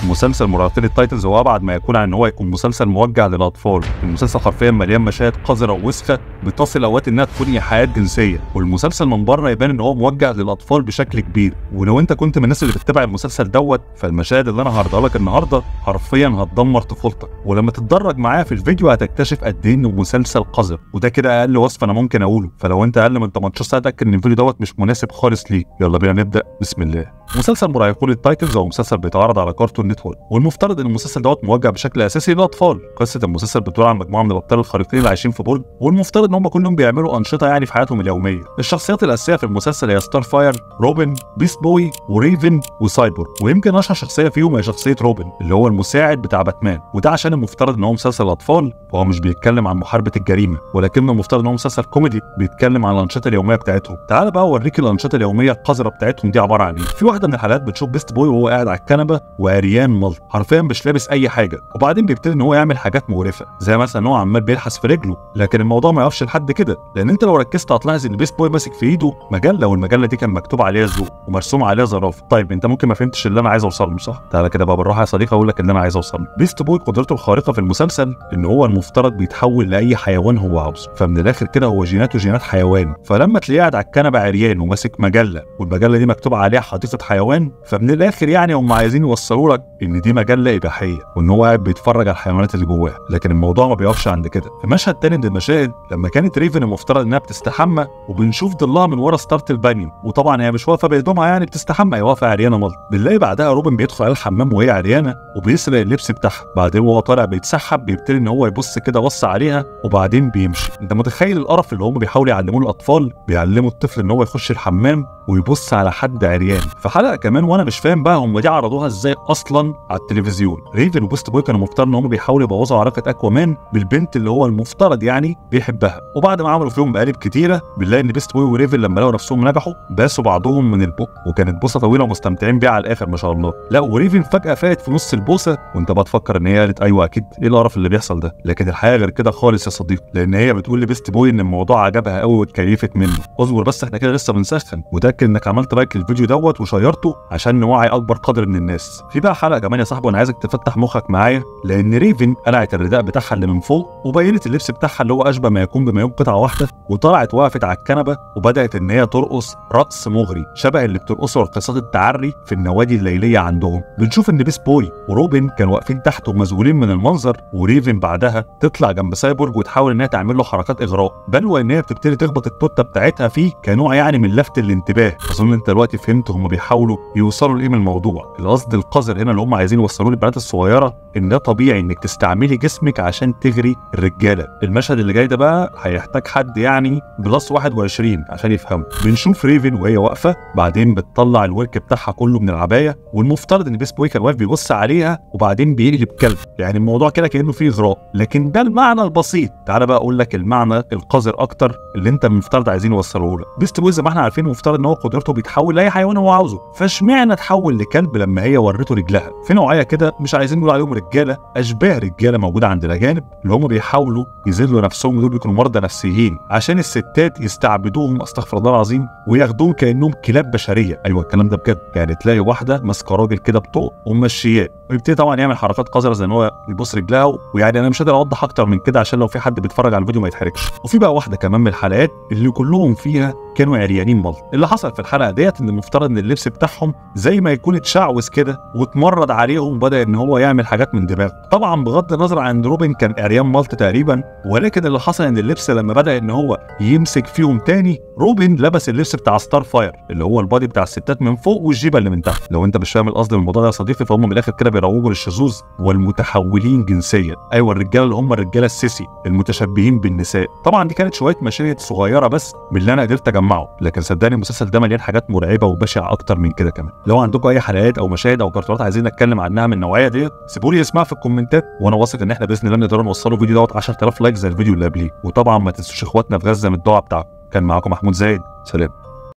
مسلسل مراهقين التايتنز هو ابعد ما يكون عن ان هو يكون مسلسل موجه للاطفال. المسلسل حرفيا مليان مشاهد قذره ووسخه بتصل اوقات انها تكون ايحاءات جنسيه، والمسلسل من بره يبان ان هو موجه للاطفال بشكل كبير. ولو انت كنت من الناس اللي بتتابع المسلسل فالمشاهد اللي انا هعرضها لك النهارده حرفيا هتدمر طفولتك، ولما تتدرج معايا في الفيديو هتكتشف قد ايه انه مسلسل قذر، وده كده اقل وصف انا ممكن اقوله. فلو انت اقل من 18 سنه اتاكد ان الفيديو مش مناسب خالص ليك. يلا بينا نبدا. بسم الله. مسلسل مراهقين التايتنز هو مسلسل بيتعرض على كارتون نتورك، والمفترض ان المسلسل موجه بشكل اساسي للاطفال. قصه المسلسل بتدور عن مجموعه من الابطال الخارقين اللي عايشين في برج، والمفترض ان هم كلهم بيعملوا انشطه يعني في حياتهم اليوميه. الشخصيات الاساسيه في المسلسل هي ستار فاير، روبن، بيست بوي، وريفن، وسايبورغ. ويمكن اشهر شخصيه فيهم هي شخصيه روبن اللي هو المساعد بتاع باتمان، وده عشان المفترض ان هو مسلسل اطفال، فهو مش بيتكلم عن محاربه الجريمه، ولكنه المفترض ان هو مسلسل كوميدي بيتكلم عن الانشطه اليوميه بتاعتهم. تعال بقى اوريك الانشطه اليوميه القذره بتاعتهم دي عباره عن ايه. في واحده من الحلقات بتشوف بيست بوي وهو قاعد على الكنبه وعريان ملط، حرفيا مش لابس اي حاجه، وبعدين بيبتدي ان هو يعمل حاجات مقرفه زي مثلا ان هو عمال بيلحس في رجله. لكن الموضوع ما يقفش لحد كده، لان انت لو ركزت هتلاحظ ان بيست بوي ماسك في ايده مجله، والمجله دي كان مكتوب عليها ذوق ومرسوم عليها زرافه. طيب انت ممكن ما فهمتش اللي انا عايز اوصل له، صح؟ تعالى كده بقى بالراحه يا صديقي اقول لك اللي انا عايز اوصل له. بيست بوي قدرته الخارقه في المسلسل ان هو المفترض بيتحول لاي حيوان هو عاوزه، فمن الاخر كده هو جيناته جينات حيوان. فلما تلاقيه قاعد على الكنبه عريان وماسك مجله، والمجله دي مكتوب عليها حديقه حيوان، فمن الاخر يعني هم عايزين يوصلوا لك ان دي مجله اباحيه، وان هو قاعد بيتفرج على الحيوانات اللي جواها. لكن الموضوع ما بيقفش عند كده. في مشهد تاني من المشاهد لما كانت ريفن المفترض انها بتستحمى، وبنشوف ضلها من ورا ستارت البانيو، وطبعا هي مش واقفه بهدومها يعني بتستحمى، هي واقفه عريانه ملط. بنلاقي بعدها روبن بيدخل على الحمام وهي عريانه وبيسرق اللبس بتاعها، بعدين وهو طالع بيتسحب بيبتدي ان هو يبص كده بص عليها وبعدين بيمشي. انت متخيل القرف اللي هم بيحاولوا يعلموه الاطفال؟ بيعلموا الطفل ان هو يخش الحمام ويبص على حد عريان. في حلقه كمان وانا مش فاهم بقى هم دي عرضوها ازاي اصلا على التلفزيون، ريفن وبيست بوي كانوا مفترض ان هم بيحاولوا يبوظوا علاقه اكوامان بالبنت اللي هو المفترض يعني بيحبها، وبعد ما عملوا فيهم مقالب كتيره بنلاقي ان بيست بوي وريفن لما لقوا نفسهم نجحوا باسوا بعضهم من البق، وكانت بوسه طويله ومستمتعين بيها على الاخر ما شاء الله. لا وريفن فجاه فاقت في نص البوسه، وانت بقى تفكر ان هي قالت ايوه اكيد ايه القرف اللي بيحصل ده، لكن الحقيقه غير كده خالص يا صديقي، لان هي بتقول لبيست بوي ان الموضوع عجبها قوي واتكيفت منه. اصبر بس احنا كده لسه بنسخن، وتاكد انك عملت لايك للفيديو وشيرته عشان نوعي اكبر قدر من الناس. في بقى حلقه كمان يا صاحبي وانا عايزك تفتح مخك معايا، لان ريفن قلعت الرداء بتاعها اللي من فوق وبينت اللبس بتاعها اللي هو اشبه ما يكون بما يكون قطعه واحده، وطلعت وقفت على الكنبه وبدات ان هي ترقص رقص مغري شبه اللي بترقصه رقصات التعري في النوادي الليليه عندهم. بنشوف ان بيست بوي وروبن كانوا واقفين تحت ومذهولين من المنظر، وريفن بعدها تطلع جنب سايبورغ وتحاول انها تعمل له حركات اغراء، بل وان هي بتبتدي تخبط التوته بتاعتها فيه كنوع يعني من لفت الانتباه. اظن انت دلوقتي فهمت هم بيحاولوا يوصلوا لايه من الموضوع. القصد القذر هنا اللي هم عايزين يوصلوه للبنات الصغيره ان ده طبيعي انك تستعملي جسمك عشان تغري الرجاله. المشهد اللي جاي ده بقى هيحتاج حد يعني بلس 21 عشان يفهمه. بنشوف ريفن وهي واقفه، بعدين بتطلع الورك بتاعها كله من العبايه، والمفترض ان بيست بوي كان واقف بيبص عليها وبعدين بيقلب كلب، يعني الموضوع كده كانه فيه اغراء، لكن ده المعنى البسيط. تعالى بقى اقول لك المعنى القذر اكتر اللي انت المفترض عايزين يوصلوه لك. بيست بوي زي ما احنا عارفين المفترض ان هو قدرته بيتحول لاي حيوان هو عاوزه، فاشمعنى تحول لكلب لما هي ورته رجلها؟ في نوعيه كده مش عايزين نقول عليهم رجاله، اشباه رجاله موجوده عند الاجانب اللي هم بيحاولوا يذلوا نفسهم، ودول بيكونوا مرضى نفسيين عشان الستات يستعبدوهم استغفر الله العظيم وياخدوهم كانهم كلاب بشريه. ايوه الكلام ده بجد، يعني تلاقي واحده ماسكه راجل كده بطوق وممشياه، ويبتدي طبعا يعمل حركات قذره زي ان هو يبص رجلها، ويعني انا مش قادر اوضح اكتر من كده عشان لو في حد بيتفرج على الفيديو ما يتحركش. وفي بقى واحده كمان من الحلقات اللي كلهم فيها كانوا عريانين ملط. اللي حصل في الحلقه ديت ان المفترض ان اللبس بتاعهم زي ما يكون اتشعوذ كده واتمرد عليهم، وبدا ان هو يعمل حاجات من دماغه. طبعا بغض النظر عن روبن كان عريان ملط تقريبا، ولكن اللي حصل ان اللبس لما بدا ان هو يمسك فيهم تاني، روبن لبس اللبس بتاع ستار فاير اللي هو البادي بتاع الستات من فوق والجيبه اللي من تحت. لو انت مش فاهم القصد من الموضوع ده يا صديقي، فهم من الاخر كده بيروجوا للشذوذ والمتحولين جنسيا. ايوه الرجاله اللي هم الرجاله السيسي المتشبهين بالنساء. طبعا دي كانت شويه مشاهد صغيره بس من اللي انا قدرت اجمعه، لكن صدقني المسلسل ده مليان حاجات مرعبه وبشعه اكتر من كده كمان. لو عندكم اي حلقات او مشاهد او كرتونات عايزين نتكلم عنها من النوعيه ديت سيبوا لي اسمها في الكومنتات، وانا واثق ان احنا باذن الله نقدر نوصلوا فيديو 10,000 لايك زي الفيديو اللي قبليه. وطبعا ما تنسوش اخواتنا في غزه من الدعاء بتاعكم. كان معاكم محمود زايد، سلام.